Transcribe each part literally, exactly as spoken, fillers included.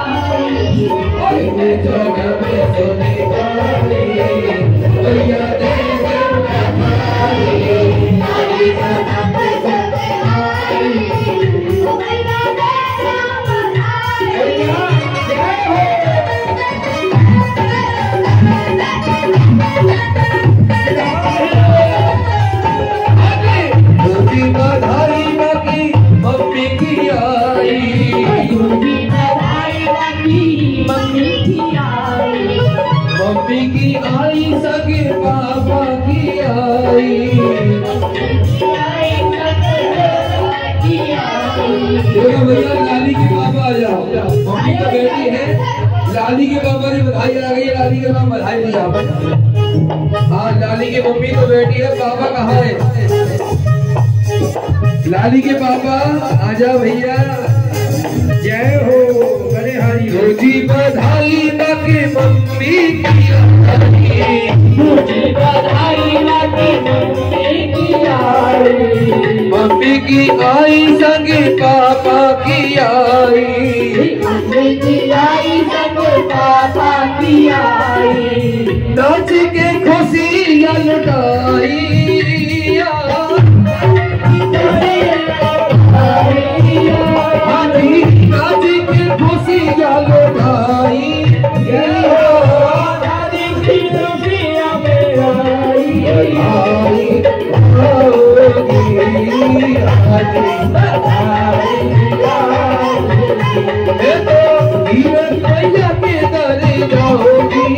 भैया लाली के पापा आ जाओ, मम्मी का बेटी है, लाली के पापा ने बधाई आ गई है, लाली के नाम बधाई दिया। हाँ लाली की मम्मी तो बेटी है, पापा कहाँ है? लाली के पापा आ जाओ भैया, जय हो बड़े हरी हो जी। बधाई ना के मम्मी की आई, मुझे बधाई ना के मम्मी की आई, मम्मी की आई संगे पापा की आई, मम्मी की आई संगे पापा की आई, नाच के खुशियाँ लुटाई, नाच के खुशियाँ लुटाई, भैया के दर जाओगी,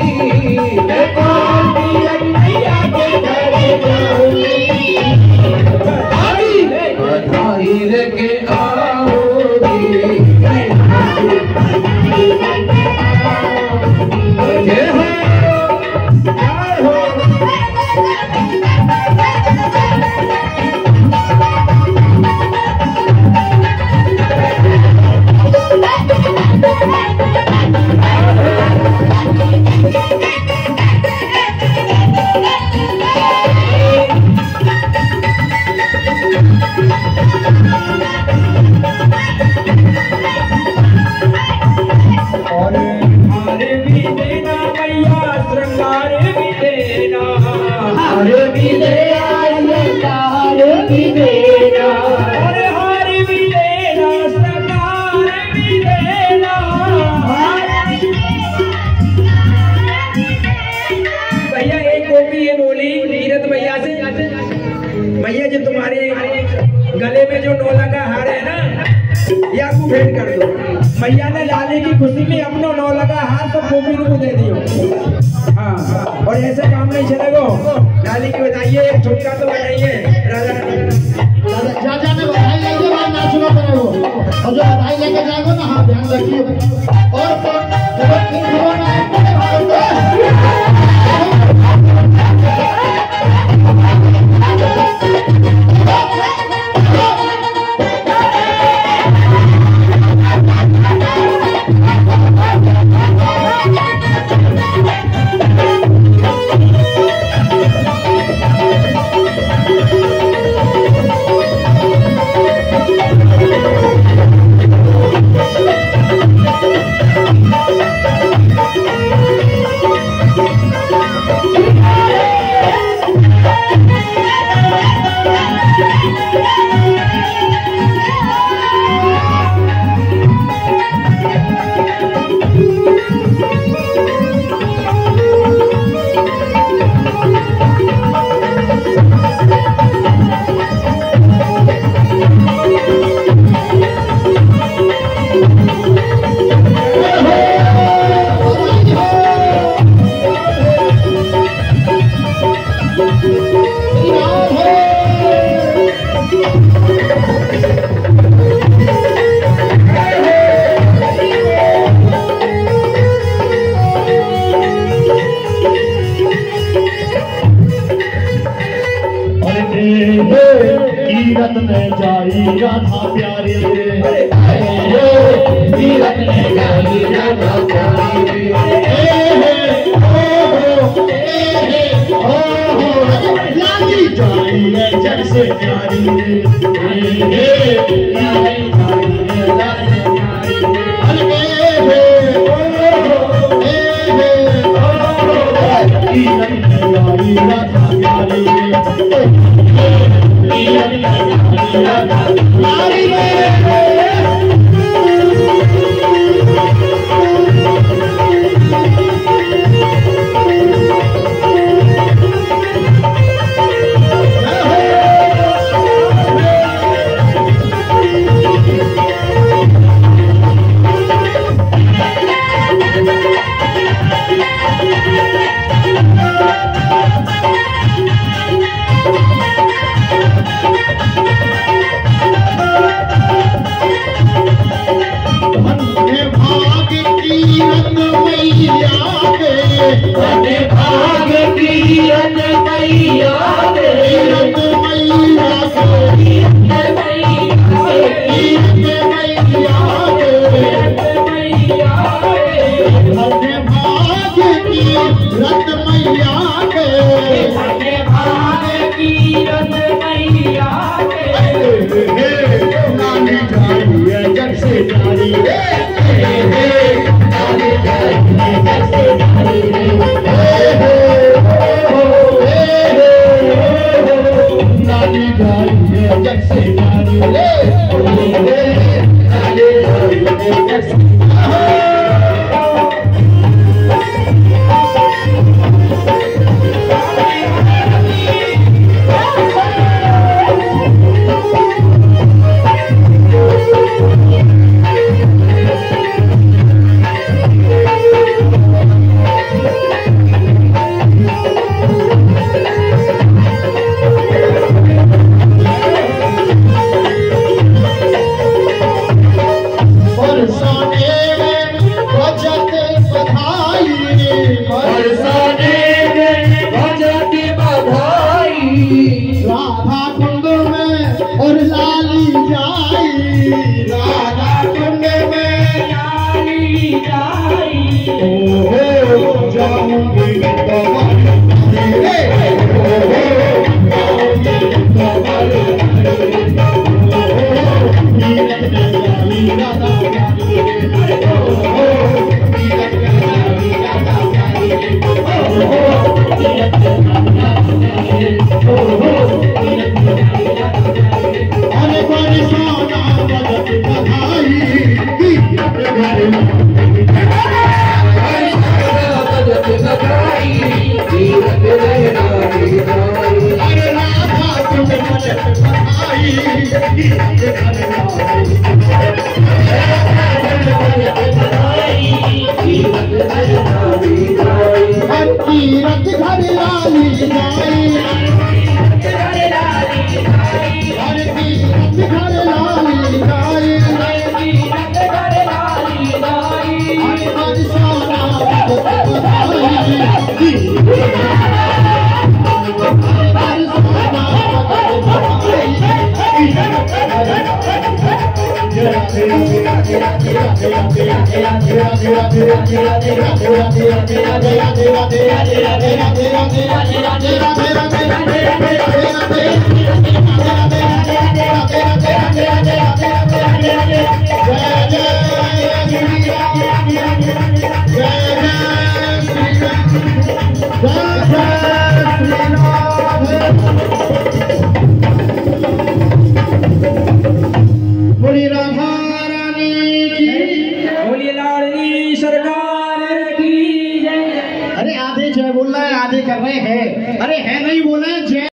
बधाई लेके आओगी, जय हो जय हो। भैया जो तुम्हारे गले में जो नौला का हार है ना, या को भेंट कर दो। मैया ने लाली की खुशी में अपनो नौला का हार सब गोपी को दे दियो। हाँ और ऐसे काम नहीं चलेगा। लाली की बताइए, छुटका तो बनाइए राजा राजा ने बधाई लेके बाद नाचना करेगो, और जो बधाई लेके जाएगो ना, हाँ ध्यान रखिए। और तीरथ में जाई राधा प्यारी, तीरथ में जाई राधा प्यारी, लाली जाई जग से प्यारी, लाली जाई अरे आधे जय बोल रहा है, आधे कर रहे हैं। अरे है नहीं बोला है जय।